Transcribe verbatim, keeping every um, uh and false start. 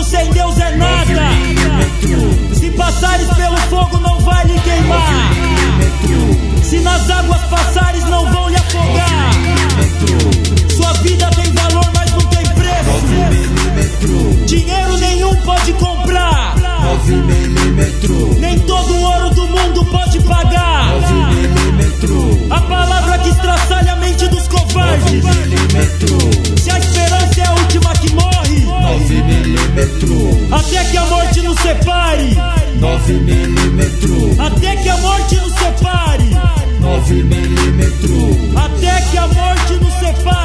sem Deus é nada. Se passares pelo fogo não vai lhe queimar. Se nas águas passares não vão lhe afogar. Sua vida tem valor, mas não tem preço. Dinheiro nenhum pode comprar. nove milímetros. Nem todo o ouro do mundo pode pagar. nove milímetros. A palavra que estraçalha a mente dos covardes. nove milímetros. Se a esperança é a última que morre, nove milímetros. até que a morte nos separe. nove milímetros. Até que a morte nos separe. nove milímetros. Até que a morte nos separe.